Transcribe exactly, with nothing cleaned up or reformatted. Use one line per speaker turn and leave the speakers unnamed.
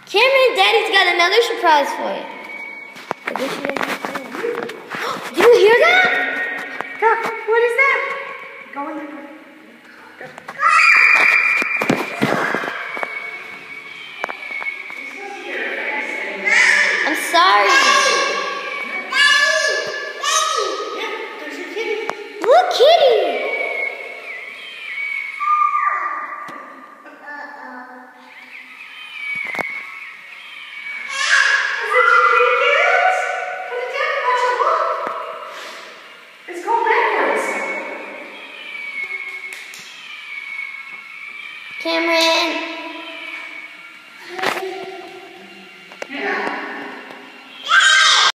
Cameron, Daddy's got another surprise for you. I guess you guys can hear it. Do you hear that?
Go. What is that? Go in there. Go.
I'm sorry.
Yeah, there's your kitty.
Look, kitty. Cameron.